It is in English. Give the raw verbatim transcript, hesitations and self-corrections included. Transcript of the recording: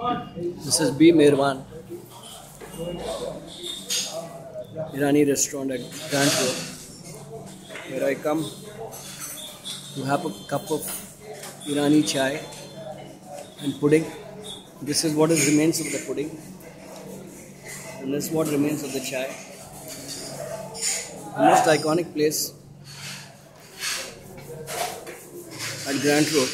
This is B Merwan, Irani restaurant at Grand Road, where I come to have a cup of Irani chai and pudding. This is what is remains of the pudding, and this is what remains of the chai. The most iconic place at Grand Road.